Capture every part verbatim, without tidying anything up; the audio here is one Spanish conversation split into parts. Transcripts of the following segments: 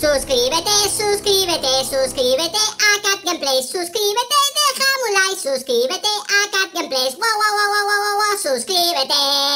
Suscríbete, suscríbete, suscríbete a Cat Gameplays. Suscríbete, déjame un like. Suscríbete a Cat Gameplays. Wow, wow, wow, wow, wow, wow, suscríbete.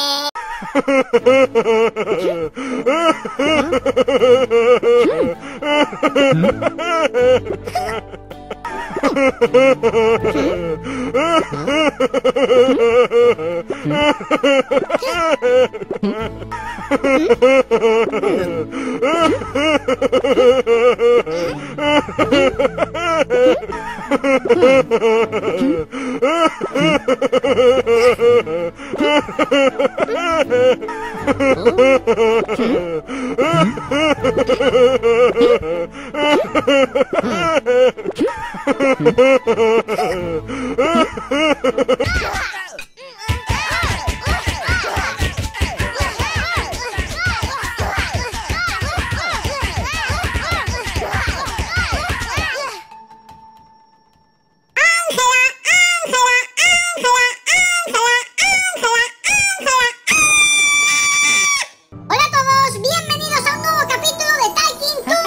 Hola a todos, bienvenidos a un nuevo capítulo de Talking to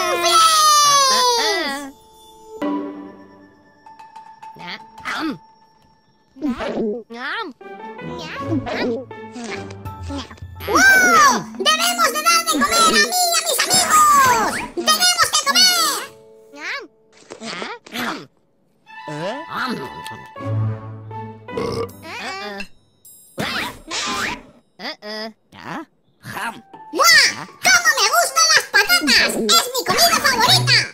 ¡Wow! ¡Debemos de dar de comer a mí y a mis amigos! ¡Tenemos que comer! ¡Buah! ¡Cómo me gustan las patatas! ¡Es mi comida favorita!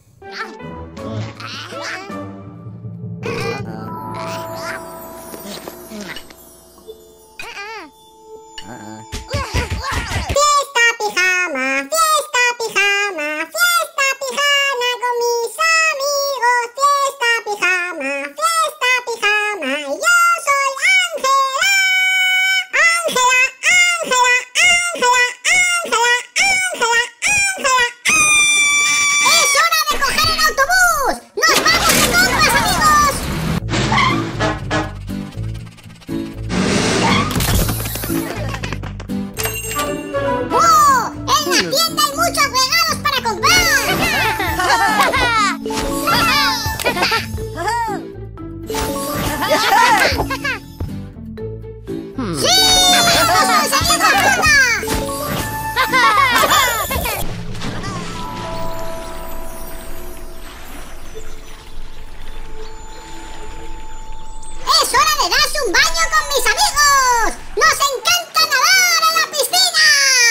Fiesta pijama, fiesta pijama, fiesta pijama con mis amigos. Fiesta pijama, fiesta pijama. Y yo soy Ángela. Ángela, Ángela, Ángela, Ángela, Ángela, Ángela. ¡Es hora de coger el autobús! ¡Nos vamos de compras, amigos! ¡Oh! ¡En la tienda hay muchos regalos para comprar! ¡Sí! ¡Hemos conseguido fruta! ¡Es hora de darse un baño con mis amigos! ¡Nos encanta nadar en la piscina!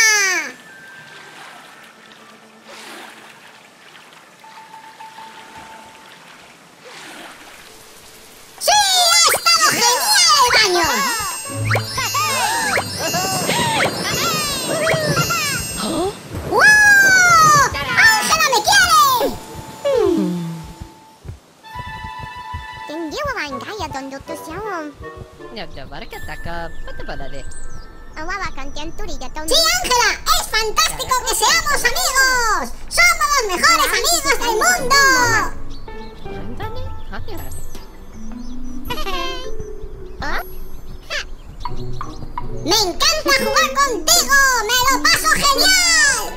¡Sí! ¡Ha estado genial el baño! ¡Wow! ¡Ángela me quiere! ¡Sí, Ángela! ¡Es fantástico que seamos amigos! ¡Somos los mejores amigos del mundo! ¡Me encanta jugar contigo! ¡Me lo paso genial!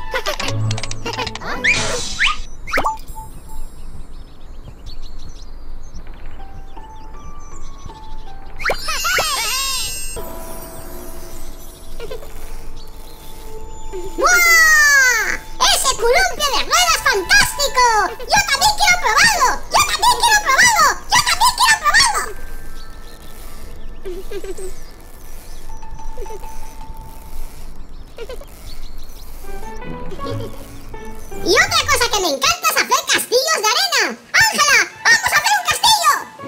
¡Wow! ¡Ese columpio de ruedas fantástico! ¡Yo también quiero probarlo! ¡Yo también quiero probarlo! ¡Yo también quiero probarlo! Y otra cosa que me encanta es hacer castillos de arena. ¡Ángela! ¡Vamos a hacer un castillo!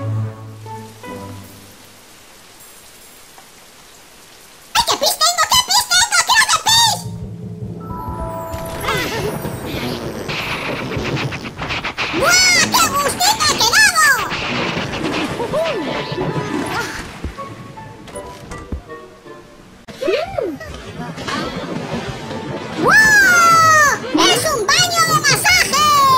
¡Ay, qué pis tengo! ¡Qué pis tengo! ¡Quiero hacer pis! ¡Buah! ¡Qué gustito he quedado! ¡Wow! ¡Es un baño de masaje!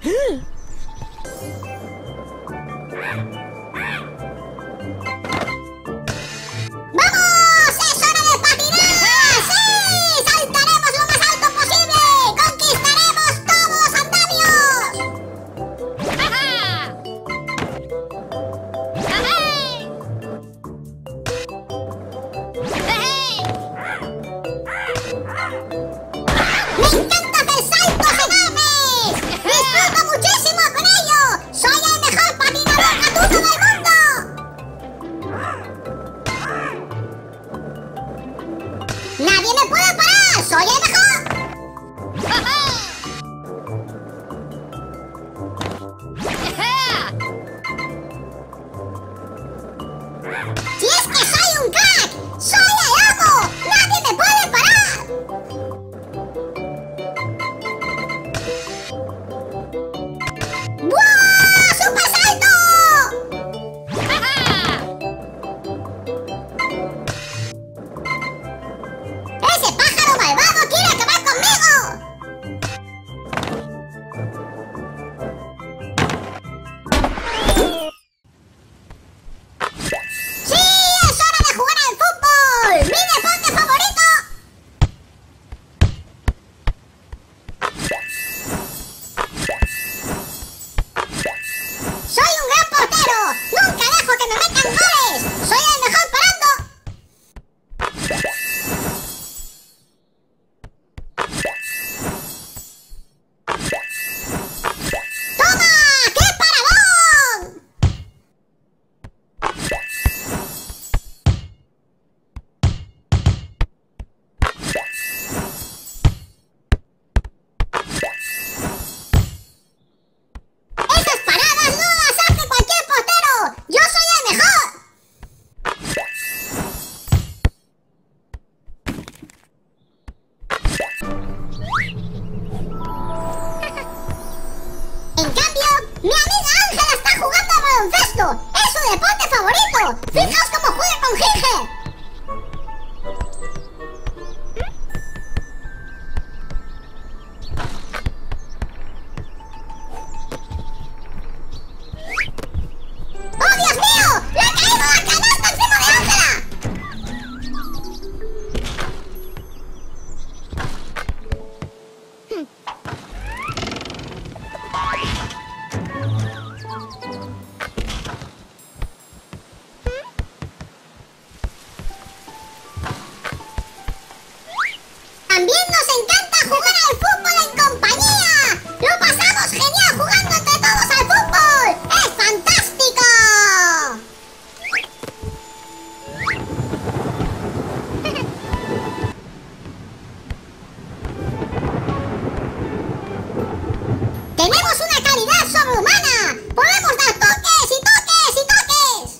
¡Vamos! ¡Es hora de patinar! ¡Sí! ¡Saltaremos lo más alto posible! ¡Conquistaremos todos los andamios! ¡Me encanta hacer saltos enormes! ¡Disfruto muchísimo con ello! ¡Soy el mejor patinador gatuno del mundo! ¡Nadie me puede parar! ¡Soy el mejor! ¡Si es que soy un crack! ¡Soy el amo! ¡Nadie me puede parar! ¡Wow! ¡Super salto! ¡Ese pájaro malvado quiere acabar conmigo! ¡Sí! ¡Es hora de jugar al fútbol! ¡Mi deporte favorito! ¡Soy un gran portero! ¡Nunca dejo que me metan goles! ¡Soy el mejor parando! ¡Toma! ¡Qué paradón! ¡Esas paradas no las hace cualquier portero! ¡Yo soy el mejor! En cambio, mi amiga Ángela está jugando al baloncesto. ¡Es su deporte favorito! ¡Fijaos cómo juega con Ginger! ¡Oh, Dios mío! ¡Le ha caído la canasta encima de Ángela! También nos encanta jugar al fútbol en compañía. ¡Lo pasamos genial jugando entre todos al fútbol! ¡Es fantástico! ¡Tenemos una calidad sobrehumana! ¡Podemos dar toques y toques y toques!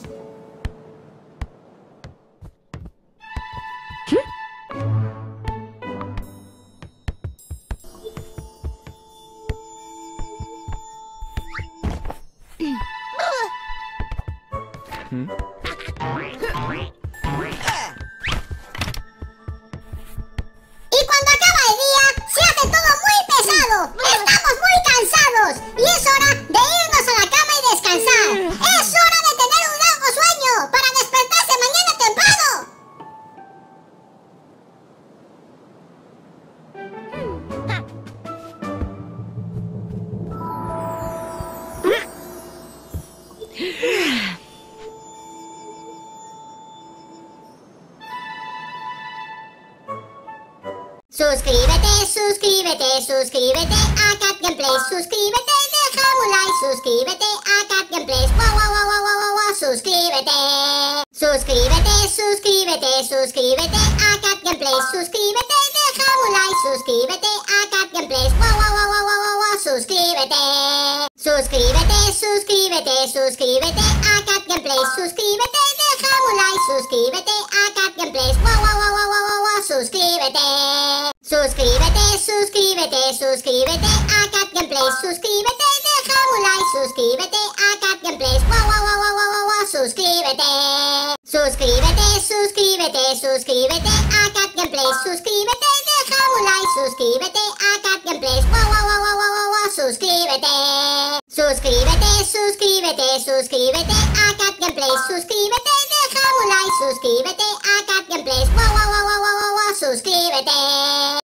Y cuando acaba el día, se hace todo muy pesado. Estamos muy cansados y es hora de irnos a la cama y descansar. Es hora de tener un largo sueño para despertarse mañana temprano. Suscríbete, suscríbete, suscríbete a Cat Gameplays, suscríbete, déjame un like, suscríbete a Cat Gameplays, wow, wow, wow, wow, wow, wow, suscríbete, suscríbete, suscríbete, suscríbete a Cat Gameplays, suscríbete, déjame un like, suscríbete a Cat Gameplays, wow, wow, wow, wow, wow, wow, suscríbete, suscríbete, suscríbete, suscríbete a Cat Gameplays, suscríbete, déjame un like, suscríbete a Cat Gameplays, wow, wow, wow, wow, wow, wow, suscríbete. Suscríbete, suscríbete, suscríbete a Cat Gameplays, suscríbete, déjame un like, suscríbete a Cat Gameplays, wow, wow, wow, wow, wow, wow, suscríbete. Suscríbete, suscríbete, suscríbete a Cat Gameplays, suscríbete, déjame un like, suscríbete a Cat Gameplays, wow, wow, wow, wow, wow, wow, suscríbete. Suscríbete, suscríbete, suscríbete a Cat Gameplay. Suscríbete, deja un like. Suscríbete a